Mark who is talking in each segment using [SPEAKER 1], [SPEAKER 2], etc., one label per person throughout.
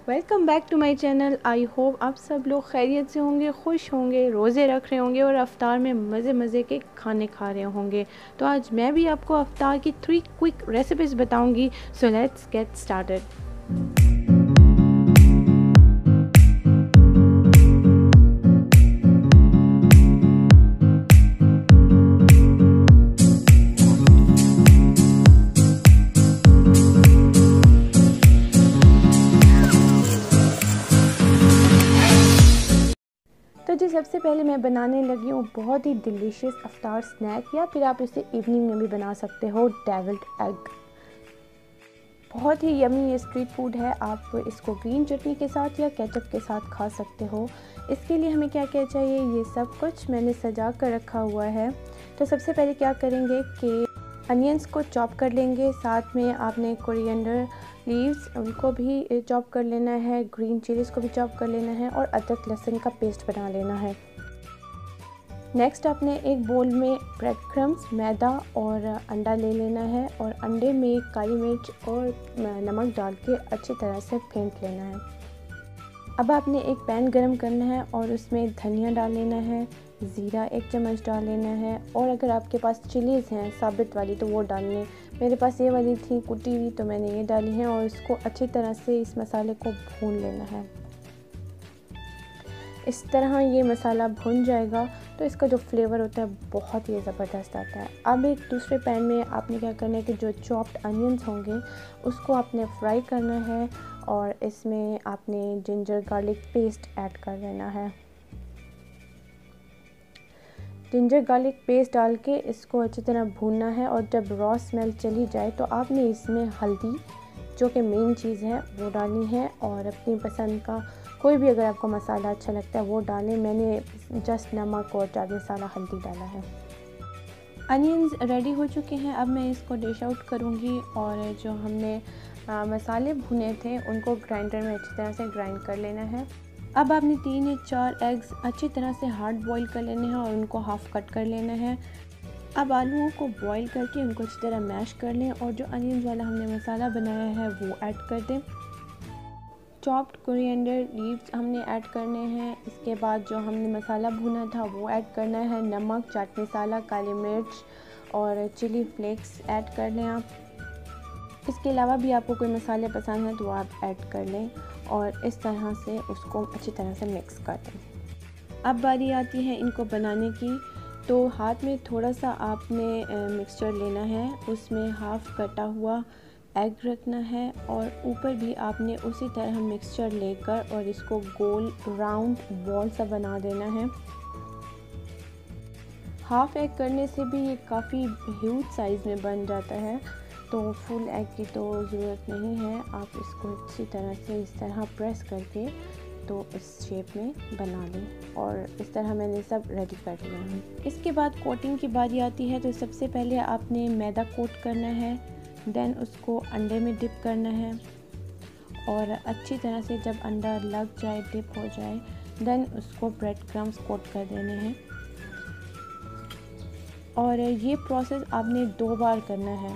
[SPEAKER 1] Welcome back to my channel. I hope आप सब लोग खैरियत से होंगे, खुश होंगे, रोज़े रख रहे होंगे और अफ्तार में मज़े मज़े के खाने खा रहे होंगे। तो आज मैं भी आपको अफ्तार की 3 क्विक रेसिपीज़ बताऊंगी। So let's get started. तो जी सबसे पहले मैं बनाने लगी हूँ बहुत ही डिलीशियस अफ्तार स्नैक, या फिर आप इसे इवनिंग में भी बना सकते हो, डेविल्ड एग। बहुत ही यमी ये स्ट्रीट फूड है। आप इसको ग्रीन चटनी के साथ या केचप के साथ खा सकते हो। इसके लिए हमें क्या क्या चाहिए, ये सब कुछ मैंने सजा कर रखा हुआ है। तो सबसे पहले क्या करेंगे कि अनियंस को चॉप कर लेंगे, साथ में आपने कोरिएंडर लीव्स उनको भी चॉप कर लेना है, ग्रीन चिलीज़ को भी चॉप कर लेना है और अदरक लहसुन का पेस्ट बना लेना है। नेक्स्ट आपने एक बोल में ब्रेड क्रम्स, मैदा और अंडा ले लेना है और अंडे में काली मिर्च और नमक डाल के अच्छी तरह से फेंट लेना है। अब आपने एक पैन गरम करना है और उसमें धनिया डाल लेना है, ज़ीरा 1 चम्मच डाल लेना है और अगर आपके पास चिलीज़ हैं साबित वाली तो वो डालनी। मेरे पास ये वाली थी कुटी हुई तो मैंने ये डाली है और इसको अच्छी तरह से इस मसाले को भून लेना है। इस तरह ये मसाला भुन जाएगा तो इसका जो फ्लेवर होता है बहुत ही ज़बरदस्त आता है। अब एक दूसरे पैन में आपने क्या करना है कि जो चॉप्ड अनियंस होंगे उसको आपने फ्राई करना है और इसमें आपने जिंजर गार्लिक पेस्ट ऐड कर देना है। जिंजर गार्लिक पेस्ट डाल के इसको अच्छी तरह भूनना है और जब रॉ स्मेल चली जाए तो आपने इसमें हल्दी, जो कि मेन चीज़ है, वो डालनी है और अपनी पसंद का कोई भी अगर आपको मसाला अच्छा लगता है वो डालें। मैंने जस्ट नमक और चाट मसाला, हल्दी डाला है। अनियंस रेडी हो चुके हैं। अब मैं इसको डिश आउट करूँगी और जो हमने मसाले भुने थे उनको ग्राइंडर में अच्छी तरह से ग्राइंड कर लेना है। अब आपने 3 या 4 एग्स अच्छी तरह से हार्ड बॉईल कर लेने हैं और उनको हाफ़ कट कर लेना है। अब आलूओं को बॉईल करके उनको अच्छी तरह मैश कर लें और जो अनियंस वाला हमने मसाला बनाया है वो ऐड कर दें। चॉप्ड कोरिएंडर लीव्स हमने ऐड करने हैं। इसके बाद जो हमने मसाला भुना था वो ऐड करना है। नमक, चाट मसाला, काली मिर्च और चिली फ्लेक्स ऐड कर लें आप। इसके अलावा भी आपको कोई मसाले पसंद हैं तो आप ऐड कर लें और इस तरह से उसको अच्छी तरह से मिक्स कर दें। अब बारी आती है इनको बनाने की। तो हाथ में थोड़ा सा आपने मिक्सचर लेना है, उसमें हाफ़ कटा हुआ एग रखना है और ऊपर भी आपने उसी तरह मिक्सचर लेकर और इसको गोल राउंड बॉल सा बना देना है। हाफ़ एग करने से भी ये काफ़ी ह्यूज साइज़ में बन जाता है, तो फुल एग की तो ज़रूरत नहीं है। आप इसको अच्छी तरह से इस तरह प्रेस करके तो इस शेप में बना लें और इस तरह मैंने सब रेडी कर लिया है। इसके बाद कोटिंग की बारी आती है। तो सबसे पहले आपने मैदा कोट करना है, देन उसको अंडे में डिप करना है और अच्छी तरह से जब अंडा लग जाए, डिप हो जाए, देन उसको ब्रेड क्रम्स कोट कर देने हैं और ये प्रोसेस आपने 2 बार करना है।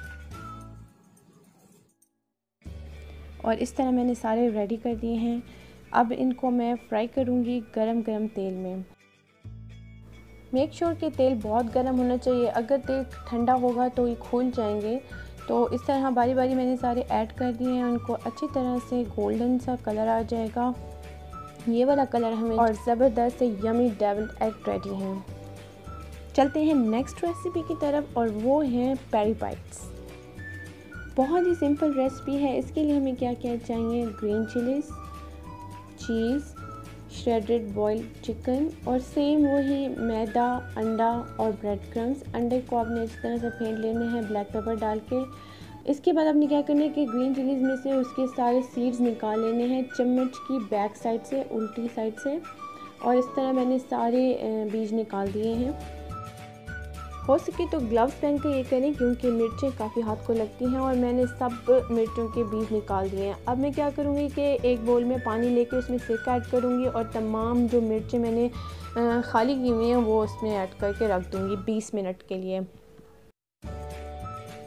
[SPEAKER 1] और इस तरह मैंने सारे रेडी कर दिए हैं। अब इनको मैं फ्राई करूँगी गरम गरम तेल में। मेक श्योर कि तेल बहुत गर्म होना चाहिए, अगर तेल ठंडा होगा तो ये खुल जाएंगे। तो इस तरह बारी बारी मैंने सारे ऐड कर दिए हैं। उनको अच्छी तरह से गोल्डन सा कलर आ जाएगा, ये वाला कलर हमें, और ज़बरदस्त से यमी डेविल्ड एग रेडी हैं। चलते हैं नेक्स्ट रेसिपी की तरफ और वो हैं पेरी बाइट्स। बहुत ही सिंपल रेसिपी है। इसके लिए हमें क्या क्या चाहिए, green chillies, cheese, shredded boiled chicken और सेम वही मैदा, अंडा और ब्रेड क्रम्स। अंडे को आपने इस तरह से फेंट लेने हैं ब्लैक पेपर डाल के। इसके बाद आपने क्या करना है कि ग्रीन चिलीज़ में से उसके सारे सीड्स निकाल लेने हैं चम्मच की बैक साइड से, उल्टी साइड से, और इस तरह मैंने सारे बीज निकाल दिए हैं। हो सके तो ग्लव्स पहन के ये करें क्योंकि मिर्चें काफ़ी हाथ को लगती हैं और मैंने सब मिर्चों के बीज निकाल दिए हैं। अब मैं क्या करूँगी कि एक बोल में पानी लेके उसमें सिरका ऐड करूँगी और तमाम जो मिर्चें मैंने खाली की हुई हैं वो उसमें ऐड करके रख दूँगी 20 मिनट के लिए।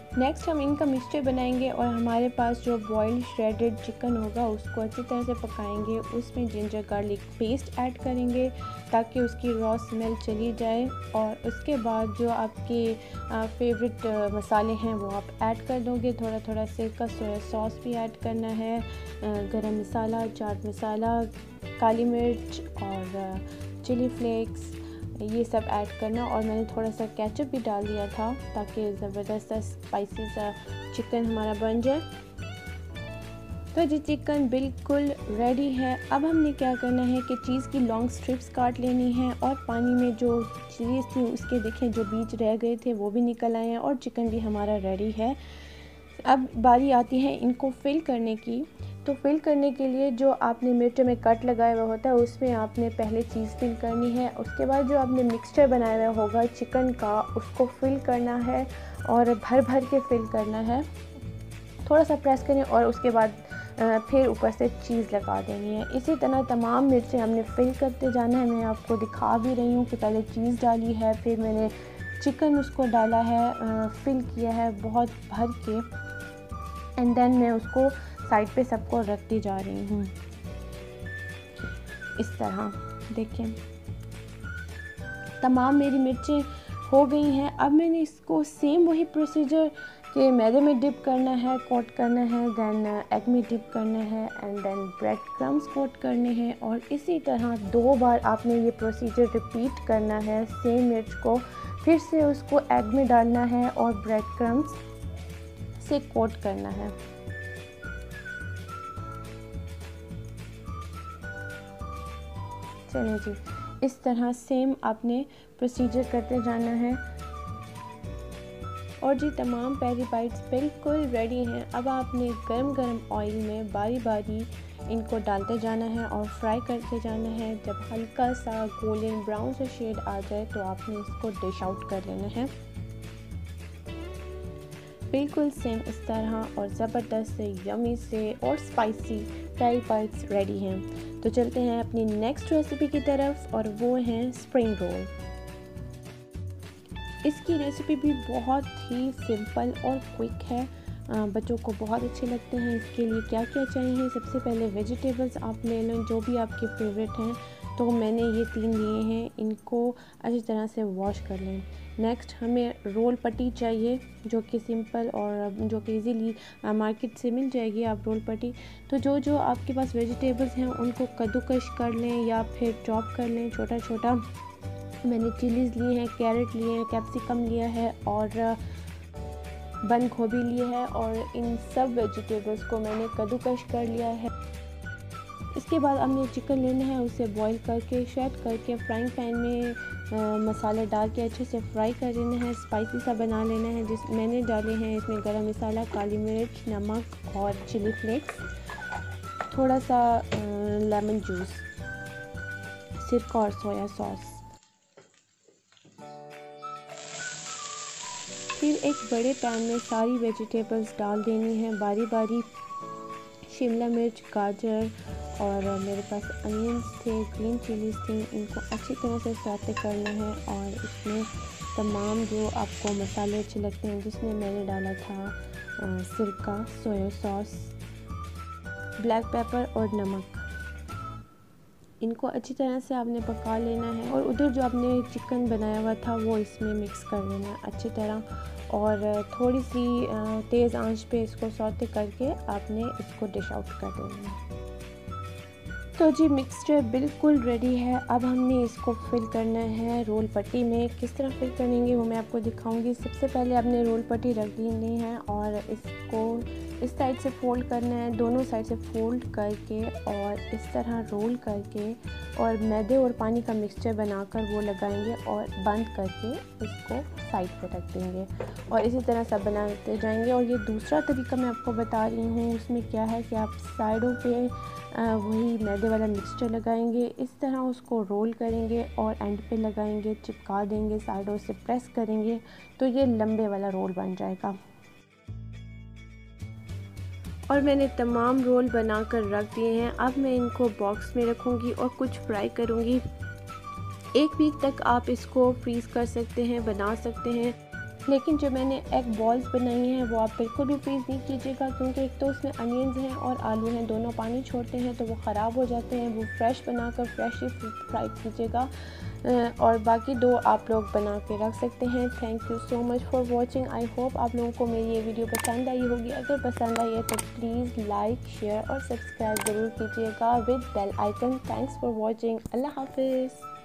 [SPEAKER 1] नेक्स्ट हम इनका मिक्सचर बनाएंगे और हमारे पास जो बॉइल्ड श्रेडेड चिकन होगा उसको अच्छी तरह से पकाएंगे। उसमें जिंजर गार्लिक पेस्ट ऐड करेंगे ताकि उसकी रॉ स्मेल चली जाए, और उसके बाद जो आपके फेवरेट मसाले हैं वो आप ऐड कर दोगे। थोड़ा थोड़ा सिरका, सोया सॉस भी ऐड करना है, गरम मसाला, चाट मसाला, काली मिर्च और चिली फ्लेक्स, ये सब ऐड करना। और मैंने थोड़ा सा केचप भी डाल दिया था ताकि ज़बरदस्त स्पाइसी सा चिकन हमारा बन जाए। तो जी चिकन बिल्कुल रेडी है। अब हमने क्या करना है कि चीज़ की लॉन्ग स्ट्रिप्स काट लेनी है और पानी में जो चीज़ थी उसके देखें जो बीज रह गए थे वो भी निकल आए हैं और चिकन भी हमारा रेडी है। अब बारी आती है इनको फिल करने की। तो फिल करने के लिए जो आपने मिर्च में कट लगाया हुआ होता है उसमें आपने पहले चीज़ फिल करनी है। उसके बाद जो आपने मिक्सचर बनाया हुआ होगा चिकन का उसको फिल करना है और भर भर के फिल करना है। थोड़ा सा प्रेस करें और उसके बाद फिर ऊपर से चीज़ लगा देनी है। इसी तरह तमाम मिर्चें हमने फिल करते जाना है। मैं आपको दिखा भी रही हूँ कि पहले चीज़ डाली है, फिर मैंने चिकन उसको डाला है, फिल किया है बहुत भर के, एंड देन मैं उसको साइड पे सबको रखती जा रही हूँ इस तरह। देखें तमाम मेरी मिर्चें हो गई हैं। अब मैंने इसको सेम वही प्रोसीजर के मैदे में डिप करना है, कोट करना है, देन एग में डिप करना है, and then bread crumbs coat करने हैं। और इसी तरह 2 बार आपने ये प्रोसीजर रिपीट करना है। सेम मिर्च को फिर से उसको एग में डालना है और ब्रेड क्रम्स से कोट करना है। चलिए जी, इस तरह सेम आपने प्रोसीजर करते जाना है। और जी तमाम पेरी बाइट्स बिल्कुल रेडी हैं। अब आपने गरम गरम ऑयल में बारी बारी इनको डालते जाना है और फ्राई करते जाना है। जब हल्का सा गोल्डन ब्राउन सा शेड आ जाए तो आपने इसको डिश आउट कर लेना है। बिल्कुल सेम इस तरह और ज़बरदस्त से यमी से और स्पाइसी पेरी बाइट्स रेडी हैं। तो चलते हैं अपनी नेक्स्ट रेसिपी की तरफ और वो हैं स्प्रिंग रोल। इसकी रेसिपी भी बहुत ही सिंपल और क्विक है, बच्चों को बहुत अच्छे लगते हैं। इसके लिए क्या क्या चाहिए, सबसे पहले वेजिटेबल्स आप ले लें जो भी आपके फेवरेट हैं। तो मैंने ये 3 लिए हैं, इनको अच्छी तरह से वॉश कर लें। नेक्स्ट हमें रोल पट्टी चाहिए जो कि सिंपल और जो कि इजीली मार्केट से मिल जाएगी आप रोल पट्टी। तो जो जो आपके पास वेजिटेबल्स हैं उनको कद्दूकश कर लें या फिर चॉप कर लें छोटा छोटा। मैंने चिलीज़ लिए हैं, कैरेट लिए हैं, कैप्सिकम लिया है और बंद गोभी लिए है, और इन सब वेजिटेबल्स को मैंने कद्दूकश कर लिया है। इसके बाद हमने चिकन लेना है, उसे बॉईल करके शेड करके फ्राइंग पैन में मसाले डाल के अच्छे से फ्राई कर लेना है, स्पाइसी सा बना लेना है। जिस मैंने डाले हैं इसमें गरम मसाला, काली मिर्च, नमक और चिली फ्लेक्स, थोड़ा सा लेमन जूस, सिरका और सोया सॉस। फिर एक बड़े पैन में सारी वेजिटेबल्स डाल देनी है बारी बारी। शिमला मिर्च, गाजर और मेरे पास अनियंस थे, ग्रीन चिलीज थी, इनको अच्छी तरह से सौते करना है। और इसमें तमाम जो आपको मसाले अच्छे लगते हैं जिसमें मैंने डाला था सिरका, सोया सॉस, ब्लैक पेपर और नमक, इनको अच्छी तरह से आपने पका लेना है। और उधर जो आपने चिकन बनाया हुआ था वो इसमें मिक्स कर लेना है अच्छी तरह, और थोड़ी सी तेज़ आंच पे इसको सौते करके आपने इसको डिश आउट कर देना है। तो जी मिक्सचर बिल्कुल रेडी है। अब हमने इसको फिल करना है रोल पट्टी में। किस तरह फिल करेंगे वो मैं आपको दिखाऊंगी। सबसे पहले आपने रोल पट्टी रख लेनी है और इसको इस साइड से फोल्ड करना है, दोनों साइड से फोल्ड करके और इस तरह रोल करके और मैदे और पानी का मिक्सचर बनाकर वो लगाएंगे और बंद करके इसको साइड पे रख देंगे और इसी तरह सब बनाते जाएंगे। और ये दूसरा तरीका मैं आपको बता रही हूँ, उसमें क्या है कि आप साइडों पे वही मैदे वाला मिक्सचर लगाएंगे, इस तरह उसको रोल करेंगे और एंड पे लगाएंगे, चिपका देंगे, साइडों से प्रेस करेंगे तो ये लंबे वाला रोल बन जाएगा। और मैंने तमाम रोल बनाकर रख दिए हैं। अब मैं इनको बॉक्स में रखूँगी और कुछ फ्राई करूँगी। 1 वीक तक आप इसको फ्रीज़ कर सकते हैं, बना सकते हैं। लेकिन जो मैंने एग बॉल्स बनाई हैं वो आप बिल्कुल भी फ्रीज़ नहीं कीजिएगा, क्योंकि एक तो उसमें अनियंस हैं और आलू हैं, दोनों पानी छोड़ते हैं तो वो ख़राब हो जाते हैं। वो फ्रेश बनाकर फ्रेश ही फ्राई कीजिएगा, और बाकी 2 आप लोग बना के रख सकते हैं। Thank you so much for watching. I hope आप लोगों को मेरी ये वीडियो पसंद आई होगी। अगर पसंद आई है तो प्लीज़ लाइक, शेयर और सब्सक्राइब ज़रूर कीजिएगा with bell icon. Thanks for watching. अल्लाह हाफिज़।